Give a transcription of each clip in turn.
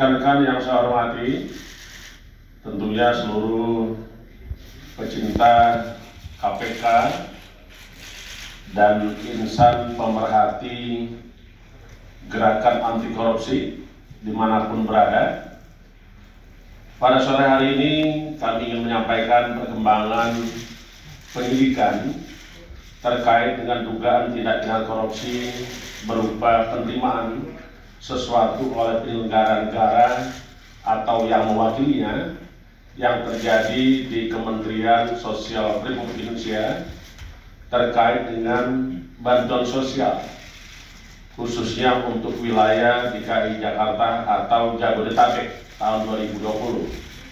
Rekan-rekan yang saya hormati, tentunya seluruh pecinta KPK dan insan pemerhati gerakan anti korupsi dimanapun berada. Pada sore hari ini kami ingin menyampaikan perkembangan penyidikan terkait dengan dugaan tindak pidana korupsi berupa penerimaan sesuatu oleh penyelenggara negara atau yang mewakilinya yang terjadi di Kementerian Sosial Republik Indonesia terkait dengan bantuan sosial khususnya untuk wilayah DKI Jakarta atau Jabodetabek tahun 2020.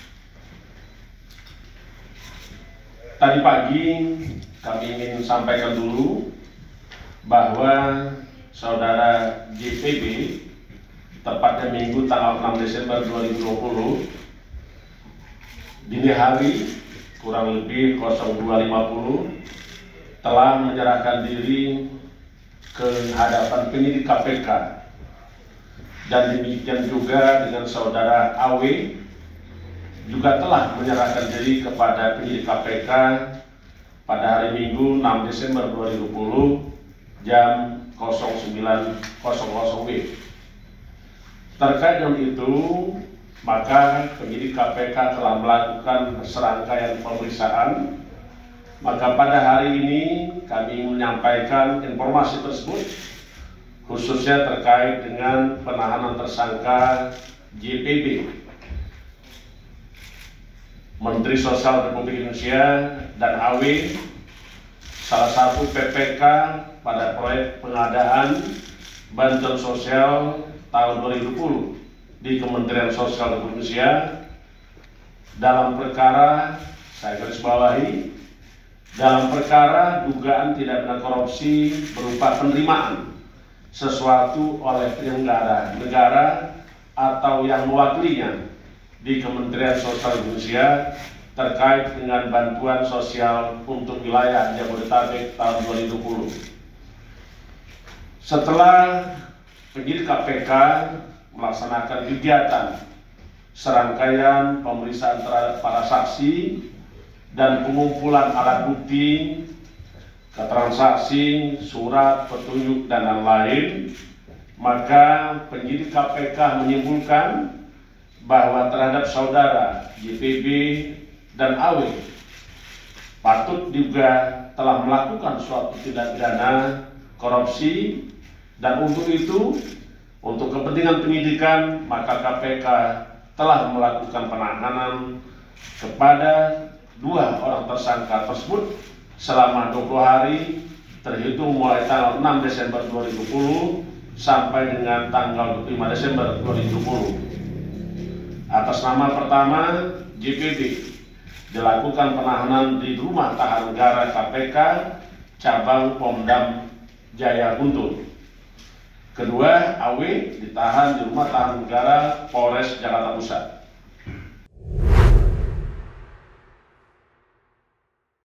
Tadi pagi kami ingin sampaikan dulu bahwa saudara JPB tepatnya Minggu tanggal 6 Desember 2020 dini hari kurang lebih 02.50 telah menyerahkan diri ke hadapan penyidik KPK, dan demikian juga dengan saudara AW juga telah menyerahkan diri kepada penyidik KPK pada hari Minggu 6 Desember 2020 jam 09.00 WIB. Terkait dengan itu, maka penyidik KPK telah melakukan serangkaian pemeriksaan. Maka pada hari ini kami menyampaikan informasi tersebut khususnya terkait dengan penahanan tersangka JPB, Menteri Sosial Republik Indonesia, dan AW, salah satu PPK pada proyek pengadaan bantuan sosial tahun 2020 di Kementerian Sosial Republik Indonesia dalam perkara, saya garis bawahi, dalam perkara dugaan tindak pidana korupsi berupa penerimaan sesuatu oleh penyelenggara negara atau yang mewakilinya di Kementerian Sosial Indonesia terkait dengan bantuan sosial untuk wilayah Jabodetabek tahun 2020. Setelah penyidik KPK melaksanakan kegiatan serangkaian pemeriksaan terhadap para saksi dan pengumpulan alat bukti, keterangan saksi, surat, petunjuk, dan lain-lain, maka penyidik KPK menyimpulkan bahwa terhadap saudara JPB dan AW patut juga telah melakukan suatu tindak pidana korupsi, dan untuk itu, untuk kepentingan penyidikan, maka KPK telah melakukan penahanan kepada dua orang tersangka tersebut selama 20 hari terhitung mulai tanggal 6 Desember 2020 sampai dengan tanggal 5 Desember 2020. Atas nama pertama JPB dilakukan penahanan di rumah tahanan negara KPK cabang Pondam Jaya Guntur. Kedua, AW ditahan di rumah tahanan negara Polres Jakarta Pusat.